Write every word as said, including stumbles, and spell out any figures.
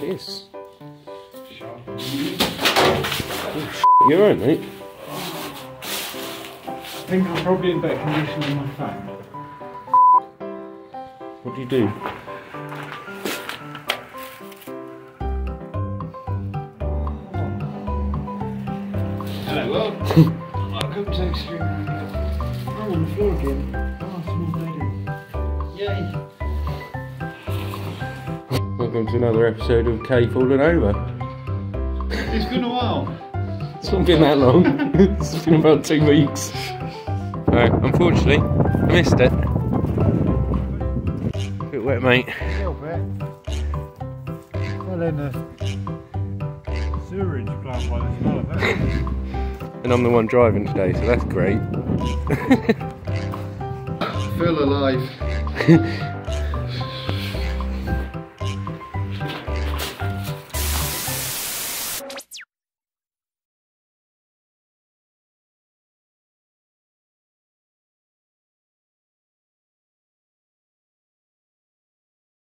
Yes. Oh, you're right, mate. I think I'm probably in better condition than my phone. What do you do? Hello, well, welcome to Extreme. I'm on the floor again. Oh, small lady. Yay. Welcome to another episode of Kay Falling Over. It's been a while. It's not been that long. It's been about two weeks. Right, unfortunately, I missed it. A bit wet, mate. A little bit. Well, in the sewerage plant by the smell of it. And I'm the one driving today, so that's great. Feel alive.